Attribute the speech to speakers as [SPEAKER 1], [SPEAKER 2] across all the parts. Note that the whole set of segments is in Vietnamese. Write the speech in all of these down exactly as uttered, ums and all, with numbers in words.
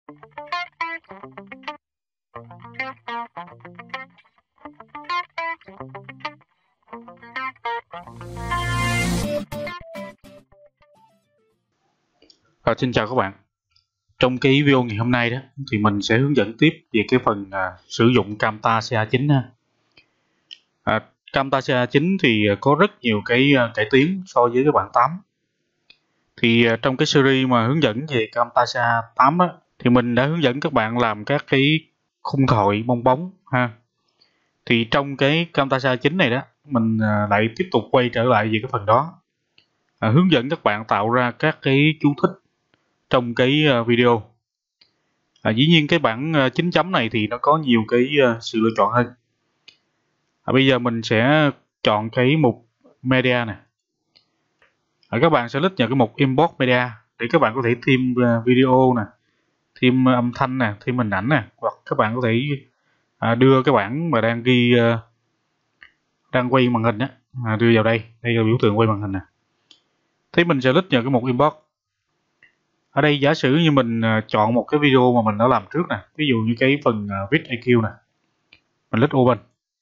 [SPEAKER 1] À, xin chào các bạn. Trong cái video ngày hôm nay đó thì mình sẽ hướng dẫn tiếp về cái phần à, sử dụng Camtasia chín ha. À, Camtasia chín thì có rất nhiều cái uh, cải tiến so với cái bản tám. Thì uh, trong cái series mà hướng dẫn về Camtasia tám đó, thì mình đã hướng dẫn các bạn làm các cái khung thoại bong bóng ha. Thì trong cái Camtasia chín này đó, mình uh, lại tiếp tục quay trở lại về cái phần đó, à, hướng dẫn các bạn tạo ra các cái chú thích trong cái video. À, dĩ nhiên cái bản chín chấm này thì nó có nhiều cái sự lựa chọn hơn. À, bây giờ mình sẽ chọn cái mục media này. À, các bạn sẽ click vào cái mục import media để các bạn có thể thêm video nè, thêm âm thanh nè, thêm hình ảnh nè, hoặc các bạn có thể à, đưa cái bản mà đang ghi uh, đang quay màn hình á, à, đưa vào đây. Đây là biểu tượng quay màn hình nè. Thế mình sẽ click vào cái mục import. Ở đây giả sử như mình chọn một cái video mà mình đã làm trước nè, ví dụ như cái phần vidIQ nè, mình click open.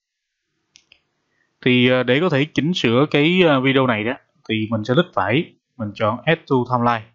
[SPEAKER 1] Thì để có thể chỉnh sửa cái video này đó, thì mình sẽ click phải, mình chọn Add to Timeline.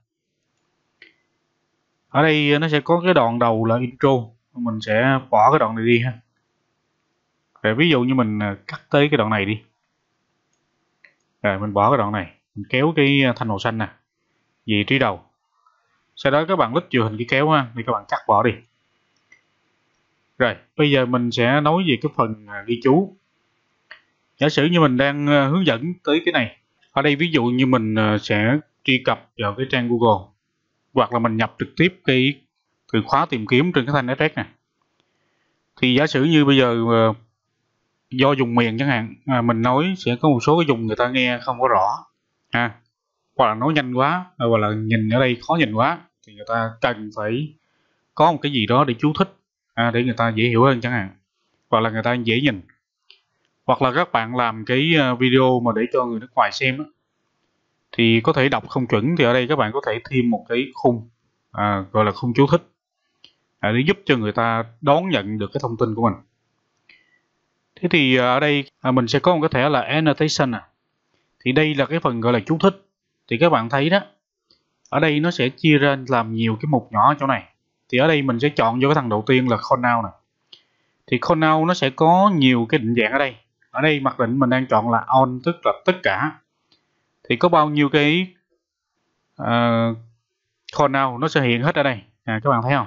[SPEAKER 1] Ở đây nó sẽ có cái đoạn đầu là intro, mình sẽ bỏ cái đoạn này đi ha. Rồi ví dụ như mình cắt tới cái đoạn này đi. Rồi mình bỏ cái đoạn này, mình kéo cái thanh màu xanh nè, vị trí đầu. Sau đó các bạn click vào hình cái kéo ha, thì các bạn cắt bỏ đi. Rồi, bây giờ mình sẽ nói về cái phần ghi chú. Giả sử như mình đang hướng dẫn tới cái này. Ở đây ví dụ như mình sẽ truy cập vào cái trang Google, hoặc là mình nhập trực tiếp cái từ khóa tìm kiếm trên cái thanh address này. Thì giả sử như bây giờ do dùng miền chẳng hạn, mình nói sẽ có một số cái dùng người ta nghe không có rõ ha, hoặc là nói nhanh quá, hoặc là nhìn ở đây khó nhìn quá, thì người ta cần phải có một cái gì đó để chú thích, à, để người ta dễ hiểu hơn chẳng hạn, hoặc là người ta dễ nhìn. Hoặc là các bạn làm cái video mà để cho người nước ngoài xem đó, thì có thể đọc không chuẩn, thì ở đây các bạn có thể thêm một cái khung, à, gọi là khung chú thích, à, để giúp cho người ta đón nhận được cái thông tin của mình. Thế thì ở đây à, mình sẽ có một cái thẻ là annotation à. Thì đây là cái phần gọi là chú thích. Thì các bạn thấy đó, ở đây nó sẽ chia ra làm nhiều cái mục nhỏ ở chỗ này. Thì ở đây mình sẽ chọn vô cái thằng đầu tiên là call now nè. Thì call now nó sẽ có nhiều cái định dạng ở đây. Ở đây mặc định mình đang chọn là on, tức là tất cả. Thì có bao nhiêu cái uh, call now nó sẽ hiện hết ở đây. À, các bạn thấy không?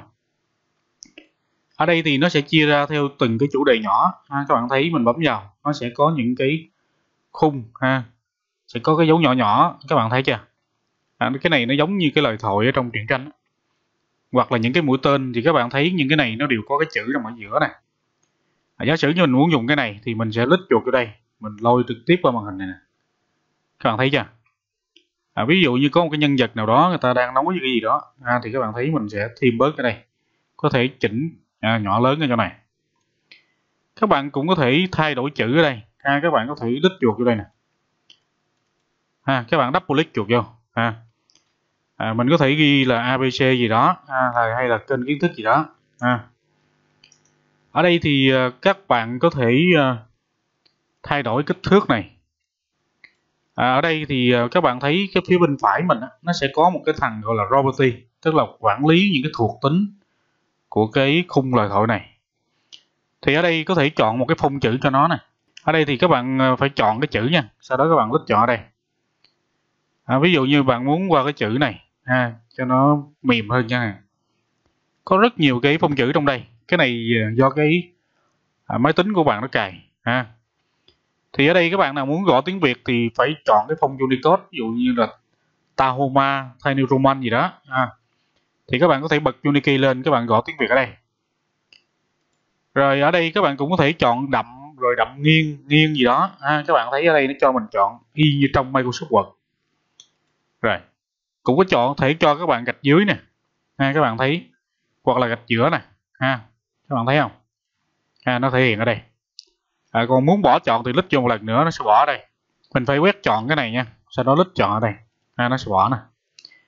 [SPEAKER 1] Ở đây thì nó sẽ chia ra theo từng cái chủ đề nhỏ. À, các bạn thấy mình bấm vào, nó sẽ có những cái khung ha, sẽ có cái dấu nhỏ nhỏ, các bạn thấy chưa? À, cái này nó giống như cái lời thoại ở trong truyện tranh. Hoặc là những cái mũi tên thì các bạn thấy những cái này nó đều có cái chữ nằm ở giữa này. À, giả sử như mình muốn dùng cái này thì mình sẽ click chuột vô đây, mình lôi trực tiếp qua màn hình này nè. Các bạn thấy chưa? À, ví dụ như có một cái nhân vật nào đó người ta đang nói cái gì đó, à, thì các bạn thấy mình sẽ thêm bớt cái đây, có thể chỉnh à, nhỏ lớn ở chỗ này. Các bạn cũng có thể thay đổi chữ ở đây, à, các bạn có thể click chuột vô đây nè, à, các bạn double click chuột vô, à, à, mình có thể ghi là a bê xê gì đó, à, hay là kênh kiến thức gì đó. À. Ở đây thì các bạn có thể thay đổi kích thước này. À, ở đây thì các bạn thấy cái phía bên phải mình nó sẽ có một cái thằng gọi là property, tức là quản lý những cái thuộc tính của cái khung lời thoại này. Thì ở đây có thể chọn một cái phông chữ cho nó nè. Ở đây thì các bạn phải chọn cái chữ nha, sau đó các bạn click chọn ở đây. À, ví dụ như bạn muốn qua cái chữ này, à, cho nó mềm hơn nha. Có rất nhiều cái phông chữ trong đây. Cái này do cái à, máy tính của bạn nó cài. À. Thì ở đây các bạn nào muốn gõ tiếng Việt thì phải chọn cái phông Unicode, ví dụ như là Tahoma, Tiny Roman gì đó. À. Thì các bạn có thể bật Unikey lên, các bạn gõ tiếng Việt ở đây. Rồi ở đây các bạn cũng có thể chọn đậm, rồi đậm nghiêng, nghiêng gì đó. À, các bạn thấy ở đây nó cho mình chọn y như trong Microsoft Word. Rồi, cũng có chọn thể cho các bạn gạch dưới nè. À, các bạn thấy, hoặc là gạch giữa nè. À, các bạn thấy không? À, nó thể hiện ở đây. À, còn muốn bỏ chọn thì click vô một lần nữa nó sẽ bỏ ở đây. Mình phải quét chọn cái này nha, sau đó click chọn ở đây. À, nó sẽ bỏ nè.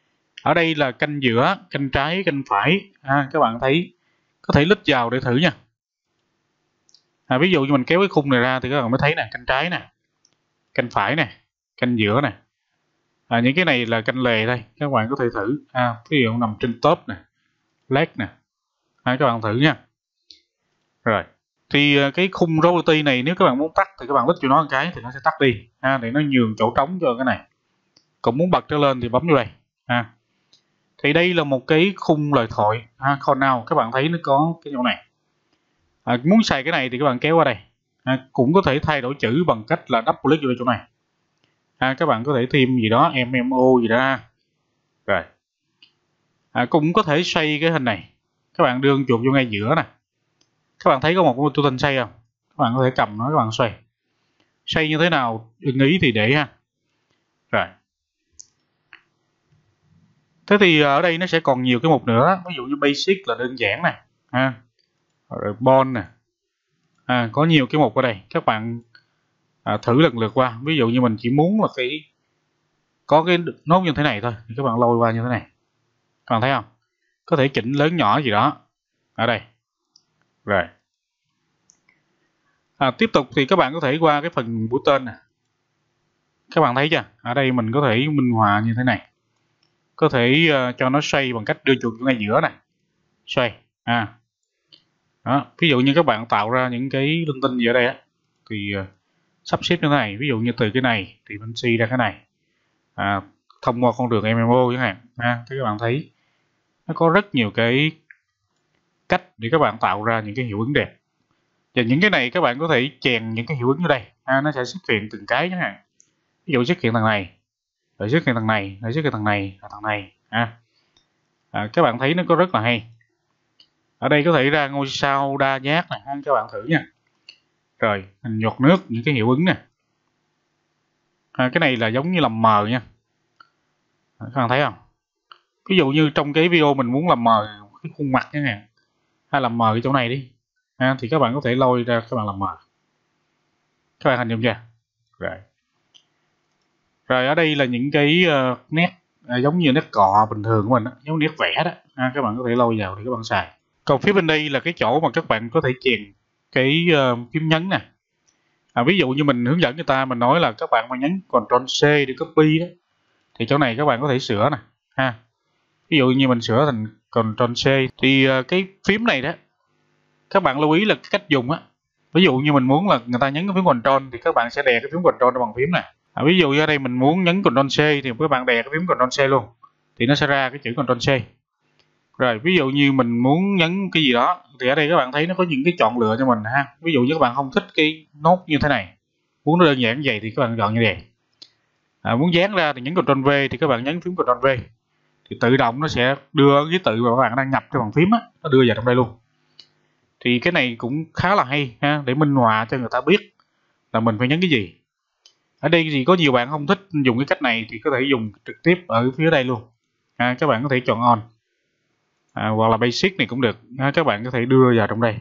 [SPEAKER 1] Ở đây là canh giữa, canh trái, canh phải. À, các bạn thấy có thể lít vào để thử nha. À, ví dụ như mình kéo cái khung này ra thì các bạn mới thấy nè, canh trái nè, canh phải nè, canh giữa nè. À, những cái này là canh lề thôi, các bạn có thể thử. À, ví dụ nằm trên top nè, leg nè. À, các bạn thử nha. Rồi, thì cái khung royalty này nếu các bạn muốn tắt thì các bạn lít cho nó một cái thì nó sẽ tắt đi. À, để nó nhường chỗ trống cho cái này. Còn muốn bật trở lên thì bấm vô đây. À, thì đây là một cái khung lời thoại. À, call now, các bạn thấy nó có cái chỗ này. À, muốn xài cái này thì các bạn kéo qua đây. À, cũng có thể thay đổi chữ bằng cách là double click vô chỗ này. À, các bạn có thể thêm gì đó, em em ô gì đó. Rồi. À, cũng có thể xoay cái hình này. Các bạn đưa chuột vô ngay giữa nè. Các bạn thấy có một cái tool xoay không? Các bạn có thể cầm nó, các bạn xoay. Xoay như thế nào ưng ý thì để ha. Rồi. Thế thì ở đây nó sẽ còn nhiều cái mục nữa. Ví dụ như basic là đơn giản nè. Ha. Rồi bond nè. À, có nhiều cái mục ở đây. Các bạn à, thử lần lượt qua. Ví dụ như mình chỉ muốn là cái có cái nốt như thế này thôi thì các bạn lôi qua như thế này. Các bạn thấy không? Có thể chỉnh lớn nhỏ gì đó ở đây. Rồi. À, tiếp tục thì các bạn có thể qua cái phần mũi tên nè. Các bạn thấy chưa? Ở đây mình có thể minh họa như thế này. Có thể uh, cho nó xoay bằng cách đưa chuột ngay giữa này. Xoay. À. Đó. Ví dụ như các bạn tạo ra những cái linh tinh gì ở đây á, thì uh, sắp xếp như thế này. Ví dụ như từ cái này thì mình suy ra cái này. À, thông qua con đường em em ô chẳng hạn. À, các bạn thấy nó có rất nhiều cái cách để các bạn tạo ra những cái hiệu ứng đẹp. Và những cái này các bạn có thể chèn những cái hiệu ứng ở đây. À, nó sẽ xuất hiện từng cái chẳng hạn. Ví dụ xuất hiện thằng này, rồi xuất hiện thằng này, rồi xuất hiện thằng này, và thằng này. À. À, các bạn thấy nó có rất là hay. Ở đây có thể ra ngôi sao đa giác này, các bạn thử nha. Rồi, hình giọt nước, những cái hiệu ứng nè. À, cái này là giống như làm mờ nha. À, các bạn thấy không? Ví dụ như trong cái video mình muốn làm mờ cái khuôn mặt chẳng hạn, hay làm mờ cái chỗ này đi. À, thì các bạn có thể lôi ra các bạn làm mờ. Các bạn hình dung chưa? Rồi. Rồi ở đây là những cái uh, nét uh, giống như nét cọ bình thường của mình đó, giống nét vẽ đó. À, các bạn có thể lôi vào để các bạn xài. Còn phía bên đây là cái chỗ mà các bạn có thể chèn cái uh, phím nhấn nè. À, ví dụ như mình hướng dẫn người ta, mình nói là các bạn mà nhấn Ctrl C để copy đó, thì chỗ này các bạn có thể sửa nè. Ha. Ví dụ như mình sửa thành Ctrl C thì uh, cái phím này đó, các bạn lưu ý là cái cách dùng á. Ví dụ như mình muốn là người ta nhấn cái phím Ctrl thì các bạn sẽ đè cái phím Ctrl bằng phím này. À, ví dụ như ở đây mình muốn nhấn Ctrl C thì các bạn đè cái phím Ctrl C luôn thì nó sẽ ra cái chữ Ctrl C. Rồi ví dụ như mình muốn nhấn cái gì đó thì ở đây các bạn thấy nó có những cái chọn lựa cho mình ha. Ví dụ như các bạn không thích cái nốt như thế này, muốn nó đơn giản như vậy thì các bạn chọn như vậy. À, muốn dán ra thì nhấn Ctrl V thì các bạn nhấn phím Ctrl V thì tự động nó sẽ đưa cái từ mà các bạn đang nhập cho bàn phím á, nó đưa vào trong đây luôn. Thì cái này cũng khá là hay ha, để minh họa cho người ta biết là mình phải nhấn cái gì. Ở đây thì có nhiều bạn không thích dùng cái cách này thì có thể dùng trực tiếp ở phía đây luôn. À, các bạn có thể chọn on. À, hoặc là basic này cũng được. À, các bạn có thể đưa vào trong đây.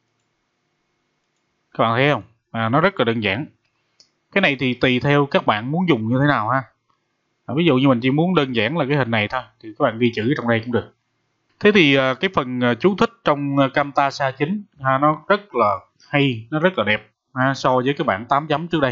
[SPEAKER 1] Các bạn thấy không? À, nó rất là đơn giản. Cái này thì tùy theo các bạn muốn dùng như thế nào ha. À, ví dụ như mình chỉ muốn đơn giản là cái hình này thôi thì các bạn ghi chữ trong đây cũng được. Thế thì cái phần chú thích trong Camtasia chín à, nó rất là hay, nó rất là đẹp à, so với cái bản tám chấm trước đây.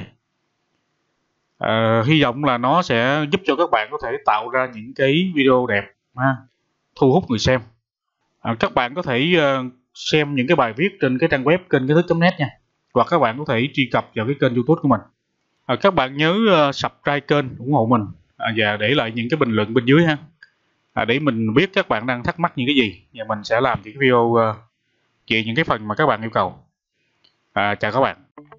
[SPEAKER 1] À, hy vọng là nó sẽ giúp cho các bạn có thể tạo ra những cái video đẹp à, thu hút người xem. À, các bạn có thể uh, xem những cái bài viết trên cái trang web kênh kiến thức chấm net nha, hoặc các bạn có thể truy cập vào cái kênh YouTube của mình. À, các bạn nhớ uh, subscribe kênh ủng hộ mình à, và để lại những cái bình luận bên dưới ha. À, để mình biết các bạn đang thắc mắc những cái gì và mình sẽ làm những cái video uh, về những cái phần mà các bạn yêu cầu. À, chào các bạn.